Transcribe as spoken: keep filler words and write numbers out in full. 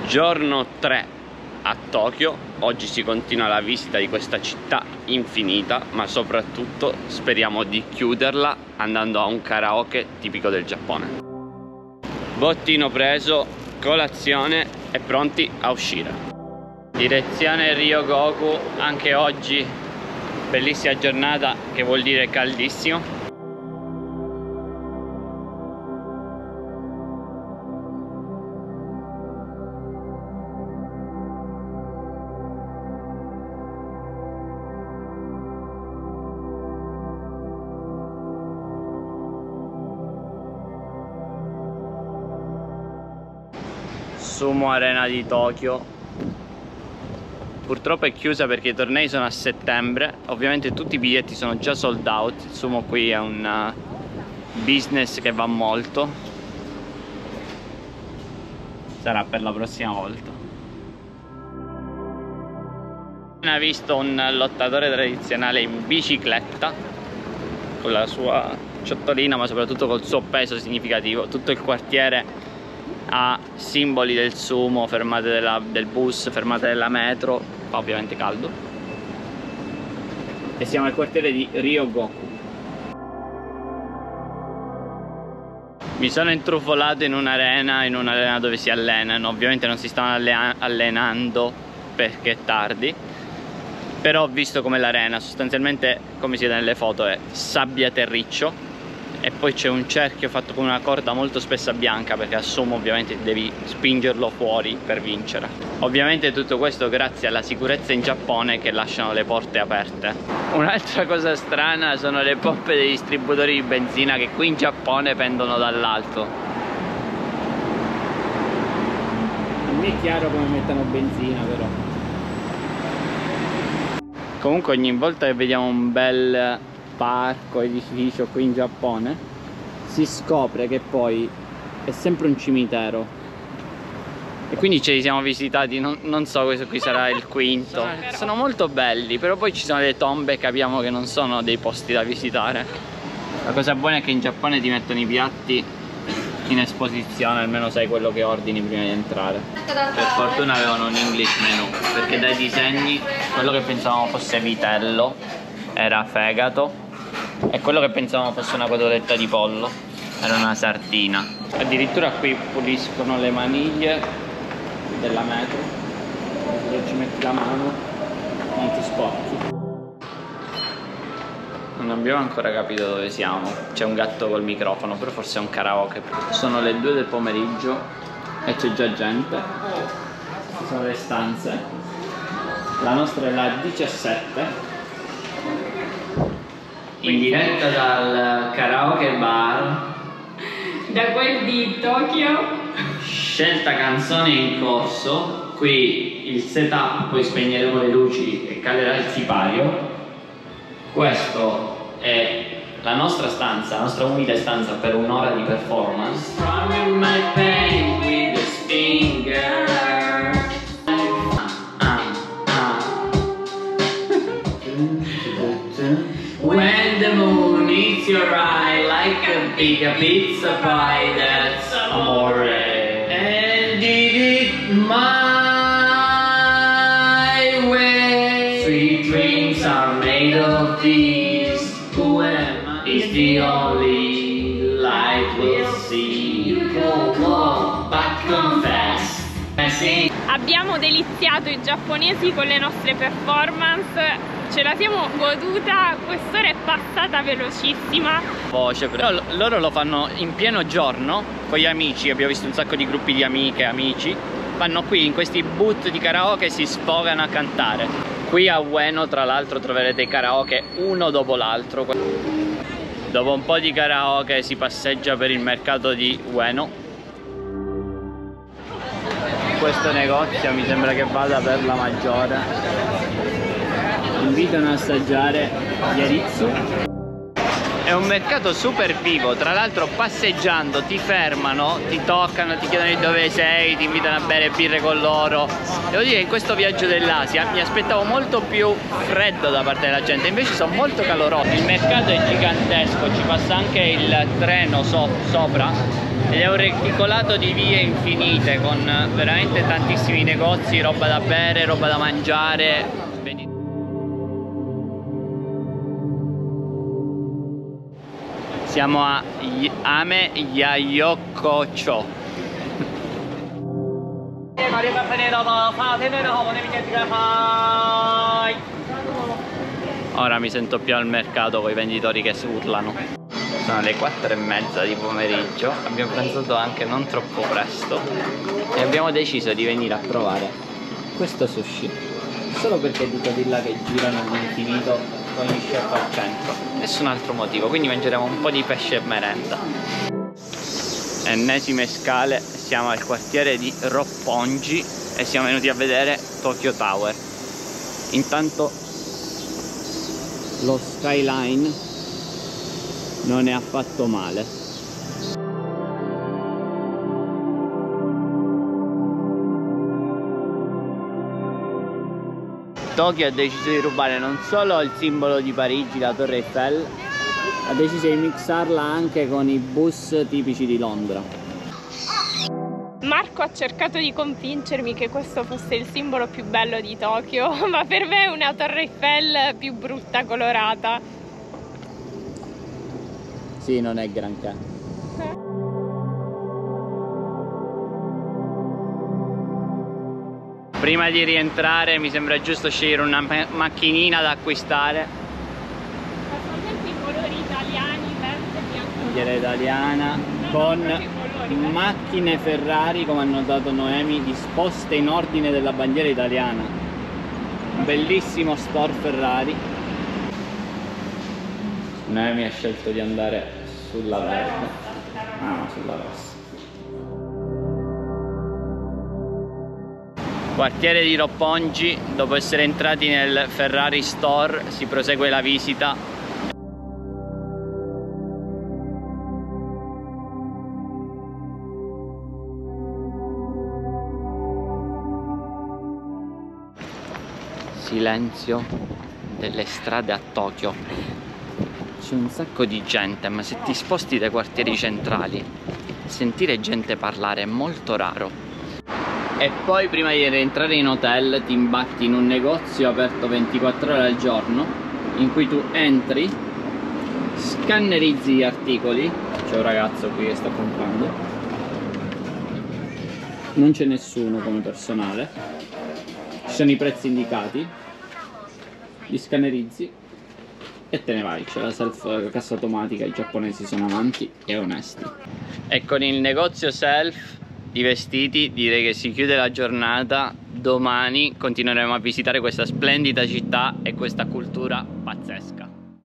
Giorno tre a Tokyo. Oggi si continua la visita di questa città infinita, ma soprattutto speriamo di chiuderla andando a un karaoke tipico del Giappone. Bottino preso, colazione e pronti a uscire. Direzione Ryogoku, anche oggi bellissima giornata, che vuol dire caldissimo. Sumo Arena di Tokyo purtroppo è chiusa perché i tornei sono a settembre. Ovviamente tutti i biglietti sono già sold out. Il sumo qui è un business che va molto. Sarà per la prossima volta. Ho visto un lottatore tradizionale in bicicletta con la sua ciottolina, ma soprattutto col suo peso significativo. Tutto il quartiere ha simboli del sumo, fermate della, del bus, fermate della metro, fa ovviamente caldo. E siamo al quartiere di Ryogoku. Mi sono intrufolato in un'arena, in un'arena dove si allenano. Ovviamente non si stanno allenando perché è tardi, però ho visto come l'arena, sostanzialmente come si vede nelle foto, è sabbia terriccio. E poi c'è un cerchio fatto con una corda molto spessa bianca, perché a sumo ovviamente devi spingerlo fuori per vincere. Ovviamente tutto questo grazie alla sicurezza in Giappone, che lasciano le porte aperte. Un'altra cosa strana sono le poppe dei distributori di benzina, che qui in Giappone pendono dall'alto. Non mi è chiaro come mettano benzina, però. Comunque ogni volta che vediamo un bel parco, edificio qui in Giappone, si scopre che poi è sempre un cimitero. E quindi ce li siamo visitati, non, non so, questo qui sarà il quinto. Sono molto belli, però poi ci sono le tombe e capiamo che non sono dei posti da visitare. La cosa buona è che in Giappone ti mettono i piatti in esposizione, almeno sai quello che ordini prima di entrare. Per fortuna avevano un English menu, perché dai disegni quello che pensavamo fosse vitello era fegato, e quello che pensavamo fosse una cotoletta di pollo era una sardina. Addirittura qui puliscono le maniglie della metro, se ci metti la mano non ti sporchi. Non abbiamo ancora capito dove siamo. C'è un gatto col microfono, però forse è un karaoke. Sono le due del pomeriggio e c'è già gente. Ci sono le stanze. La nostra è la diciassette. In diretta dal karaoke bar, da quel di Tokyo. Scelta canzone in corso. Qui il setup, poi spegneremo le luci e calerà il sipario. Questo è la nostra stanza, la nostra umile stanza per un'ora di performance. When the moon eats your eye like a big pizza pie, that's amore. And did it my way. Sweet dreams are made of these. Who am I? Is the only light we'll see. Go, go, but confess. Abbiamo deliziato i giapponesi con le nostre performance. Ce la siamo goduta, quest'ora è passata velocissima. Voce, però loro lo fanno in pieno giorno con gli amici, abbiamo visto un sacco di gruppi di amiche e amici. Vanno qui in questi boot di karaoke e si sfogano a cantare. Qui a Ueno tra l'altro troverete i karaoke uno dopo l'altro. Dopo un po' di karaoke si passeggia per il mercato di Ueno. Questo negozio mi sembra che vada per la maggiore. Invitano a assaggiare Yaritsu. È un mercato super vivo, tra l'altro passeggiando ti fermano, ti toccano, ti chiedono di dove sei, ti invitano a bere birre con loro. Devo dire che in questo viaggio dell'Asia mi aspettavo molto più freddo da parte della gente, invece sono molto calorosi. Il mercato è gigantesco, ci passa anche il treno so sopra ed è un reticolato di vie infinite con veramente tantissimi negozi, roba da bere, roba da mangiare. Vedi. Siamo a Ame Yayokocho. Ora mi sento più al mercato con i venditori che urlano. Sono le quattro e mezza di pomeriggio, abbiamo pranzato anche non troppo presto e abbiamo deciso di venire a provare questo sushi solo perché dico di là che girano all'infinito con gli chef al centro, nessun altro motivo, quindi mangeremo un po' di pesce e merenda. Ennesime scale, siamo al quartiere di Roppongi e siamo venuti a vedere Tokyo Tower. Intanto lo skyline non è affatto male. Tokyo ha deciso di rubare non solo il simbolo di Parigi, la Torre Eiffel, ha deciso di mixarla anche con i bus tipici di Londra. Marco ha cercato di convincermi che questo fosse il simbolo più bello di Tokyo, ma per me è una Torre Eiffel più brutta, colorata. Sì, non è granché. Prima di rientrare mi sembra giusto scegliere una macchinina da acquistare. Ma sono sempre i colori italiani, verde, bianco. Bandiera italiana con macchine Ferrari, come hanno dato Noemi, disposte in ordine della bandiera italiana. Un bellissimo store Ferrari. Noemi ha scelto di andare sulla verde. Ah no, sulla rossa. Quartiere di Roppongi, dopo essere entrati nel Ferrari Store si prosegue la visita. Silenzio delle strade a Tokyo. C'è un sacco di gente, ma se ti sposti dai quartieri centrali, sentire gente parlare è molto raro. E poi prima di rientrare in hotel ti imbatti in un negozio aperto ventiquattro ore al giorno, in cui tu entri, scannerizzi gli articoli. C'è un ragazzo qui che sta comprando, non c'è nessuno come personale, ci sono i prezzi indicati, li scannerizzi e te ne vai. C'è la self cassa automatica, i giapponesi sono avanti e onesti. E con il negozio self di vestiti direi che si chiude la giornata. Domani continueremo a visitare questa splendida città e questa cultura pazzesca.